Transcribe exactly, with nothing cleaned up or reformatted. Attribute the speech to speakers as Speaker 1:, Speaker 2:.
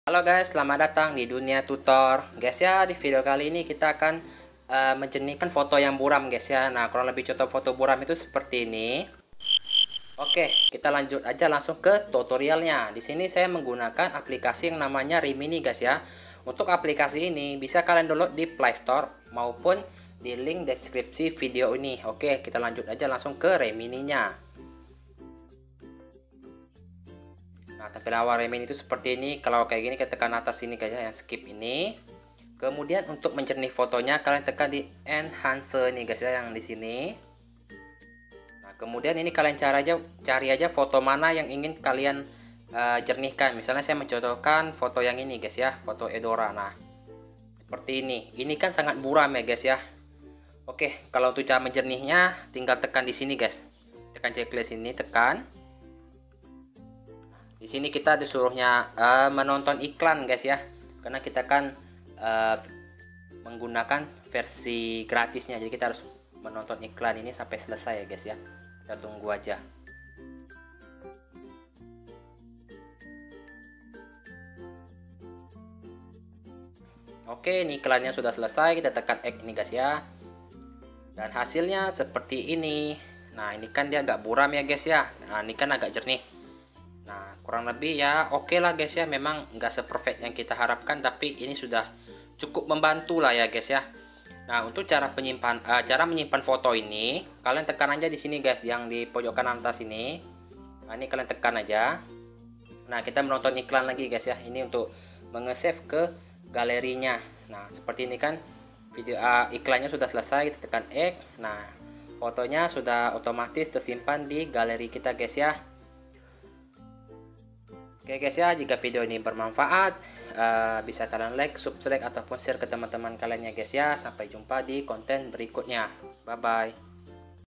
Speaker 1: Halo guys, selamat datang di dunia tutor. Guys ya, di video kali ini kita akan uh, menjernihkan foto yang buram guys ya. Nah, kurang lebih contoh foto buram itu seperti ini. Oke, kita lanjut aja langsung ke tutorialnya. Di sini saya menggunakan aplikasi yang namanya Rimini guys ya. Untuk aplikasi ini bisa kalian download di Play Store maupun di link deskripsi video ini. Oke, kita lanjut aja langsung ke Rimini-nya. Nah, tampilan awal Rimini itu seperti ini. Kalau kayak gini kita tekan atas ini guys ya, yang skip ini. Kemudian untuk menjernih fotonya kalian tekan di enhance nih guys ya, yang di sini. Nah, kemudian ini kalian cari aja cari aja foto mana yang ingin kalian uh, jernihkan. Misalnya saya mencontohkan foto yang ini guys ya, foto Edora. Nah, seperti ini. Ini kan sangat buram ya guys ya. Oke, kalau untuk cara menjernihnya tinggal tekan di sini guys. Tekan checklist ini, tekan. Di sini kita disuruhnya uh, menonton iklan guys ya, karena kita kan uh, menggunakan versi gratisnya, jadi kita harus menonton iklan ini sampai selesai ya guys ya. Kita tunggu aja. Oke, ini iklannya sudah selesai, kita tekan X ini guys ya, dan hasilnya seperti ini. Nah, ini kan dia agak buram ya guys ya. Nah, ini kan agak jernih. Nah, kurang lebih ya oke okay lah guys ya. Memang nggak seperfect yang kita harapkan, tapi ini sudah cukup membantu lah ya guys ya. Nah, untuk cara penyimpan uh, cara menyimpan foto ini kalian tekan aja di sini guys, yang di pojok kanan atas ini. Nah, ini kalian tekan aja. Nah, kita menonton iklan lagi guys ya. Ini untuk menge-save ke galerinya. Nah, seperti ini kan video uh, iklannya sudah selesai, kita tekan X. Nah, fotonya sudah otomatis tersimpan di galeri kita guys ya. Oke guys ya, jika video ini bermanfaat, uh, bisa kalian like, subscribe, ataupun share ke teman-teman kalian ya guys ya. Sampai jumpa di konten berikutnya. Bye bye.